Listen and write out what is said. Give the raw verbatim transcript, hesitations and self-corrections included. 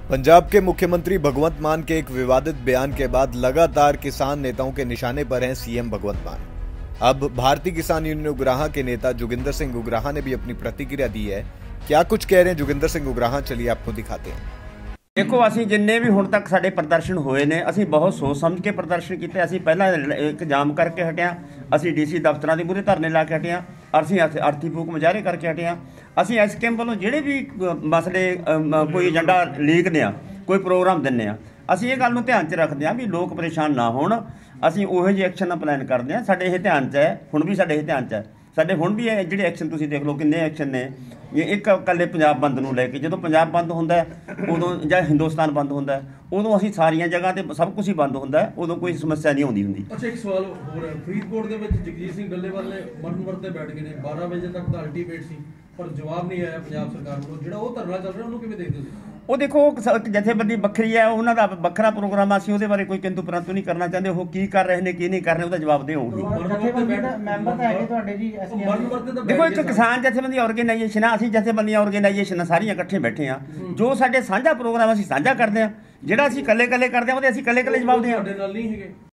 पंजाब के मुख्यमंत्री भगवंत मान के एक विवादित बयान के बाद लगातार किसान नेताओं के निशाने पर हैं सीएम भगवंत मान। अब भारतीय किसान यूनियन उग्राहा के नेता जोगिंदर सिंह उग्राहा ने भी अपनी प्रतिक्रिया दी है। क्या कुछ कह रहे हैं जोगिंदर सिंह उग्राहा, चलिए आपको दिखाते हैं। देखो, ਅਸੀਂ जिन्ने भी ਹੁਣ तक ਸਾਡੇ प्रदर्शन होए ने, ਅਸੀਂ बहुत सोच समझ के प्रदर्शन किए। ਅਸੀਂ ਪਹਿਲਾਂ ਇੱਕ ਜਾਮ ਕਰਕੇ ਹਟਿਆ, ਅਸੀਂ ਡੀਸੀ ਦਫ਼ਤਰਾਂ ਦੇ ਮੂਹਰੇ ਧਰਨੇ ਲਾ ਕੇ ਹਟਿਆ, ਅਸੀਂ ਅਰਥੀ ਫੂਕ ਮੁਜ਼ਾਹਰੇ ਕਰਕੇ ਹਟਿਆ। ਅਸੀਂ ਐਸਕੇਐਮ ਵੱਲੋਂ ਜਿਹੜੇ ਵੀ ਮਸਲੇ ਕੋਈ ਏਜੰਡਾ ਲੀਕਦੇ ਆ, ਕੋਈ ਪ੍ਰੋਗਰਾਮ ਦਿੰਦੇ ਆ, ਅਸੀਂ ਇਹ ਗੱਲ ਨੂੰ ਧਿਆਨ 'ਚ ਰੱਖਦੇ ਹਾਂ ਵੀ ਲੋਕ ਪਰੇਸ਼ਾਨ ਨਾ ਹੋਣ। ਅਸੀਂ ਉਹੋ ਜਿਹੇ ਐਕਸ਼ਨ ਦਾ ਪਲਾਨ ਕਰਦੇ ਹਾਂ। ਸਾਡੇ ਇਹ ਧਿਆਨ 'ਚ ਹੈ, ਹੁਣ ਵੀ ਸਾਡੇ ਇਹ ਧਿਆਨ 'ਚ ਹੈ। ਸਾਡੇ ਹੁਣ ਵੀ ਇਹ ਜਿਹੜੇ ਐਕਸ਼ਨ ਤੁਸੀਂ ਦੇਖ ਲਓ ਕਿੰਨੇ ਐਕਸ਼ਨ ਨੇ। ਇਹ ਇੱਕ ਇਕੱਲੇ ਪੰਜਾਬ ਬੰਦ ਨੂੰ ਲੈ ਕੇ, ਜਦੋਂ ਪੰਜਾਬ ਬੰਦ ਹੁੰਦਾ ਉਦੋਂ ਜਾਂ ਹਿੰਦੁਸਤਾਨ ਬੰਦ ਹੁੰਦਾ ਉਦੋਂ ਅਸੀਂ ਸਾਰੀਆਂ ਜਗ੍ਹਾ 'ਤੇ ਸਭ ਕੁਝ ਹੀ ਬੰਦ ਹੁੰਦਾ, ਉਦੋਂ ਕੋਈ ਸਮੱਸਿਆ ਨਹੀਂ ਆਉਂਦੀ ਹੁੰਦੀ। ਅੱਛਾ, ਇੱਕ ਸਵਾਲ ਹੋਰ ਹੈ। ਫਰੀਦਕੋਟ ਦੇ ਵਿੱਚ ਜਗਜੀਤ ਸਿੰਘ ਡੱਲੇਵਾਲ ਨੇ ਮਰਨ ਵਰਤੇ ਬੈਠ ਗਏ ਨੇ, ਬਾਰਾਂ ਵਜੇ ਤੱਕ ਦਾ ਅਲਟੀਮੇਟ ਸੀ ਪਰ ਜਵਾਬ ਨਹੀਂ ਆਇਆ ਪੰਜਾਬ ਸਰਕਾਰ ਵੱਲੋਂ। ਜਿਹੜਾ ਉਹ ਧਰਨਾ ਚੱਲ ਰਿਹਾ ਉਹਨੂੰ ਕਿਵੇਂ ਦੇਖਦੇ ਹੋ? ਉਹ ਦੇਖੋ, ਜਥੇਬੰਦੀ ਵੱਖਰੀ ਹੈ, ਉਹਨਾਂ ਦਾ ਵੱਖਰਾ ਪ੍ਰੋਗਰਾਮ। ਅਸੀਂ ਉਹਦੇ ਬਾਰੇ ਕੋਈ ਕਿੰਤੂ ਪਰੰਤੂ ਨਹੀਂ ਕਰਨਾ ਚਾਹੁੰਦੇ। ਉਹ ਕੀ ਕਰ ਰਹੇ ਨੇ ਕੀ ਨਹੀਂ ਕਰ ਰਹੇ ਉਹਦਾ ਜਵਾਬ ਦਿਓਗੇ। ਦੇਖੋ, ਇੱਕ ਕਿਸਾਨ ਜਥੇਬੰਦੀ ਆਰਗੇਨਾਈਜੇਸ਼ਨ ਆ, ਅਸੀਂ ਜਥੇਬੰਦੀਆਂ ਆਰਗੇਨਾਈਜੇਸ਼ਨ ਸਾਰੀਆਂ ਇਕੱਠੇ ਬੈਠੇ ਹਾਂ। ਜੋ ਸਾਡੇ ਸਾਂਝਾ ਪ੍ਰੋਗਰਾਮ ਅਸੀਂ ਸਾਂਝਾ ਕਰਦੇ ਹਾਂ, ਜਿਹੜਾ ਅਸੀਂ ਇਕੱਲੇ ਇਕੱਲੇ ਕਰਦੇ ਹਾਂ ਉਹਦੇ ਅਸੀਂ ਇਕੱਲੇ ਇਕੱਲੇ ਜਵਾਬ ਦਿਆਂ।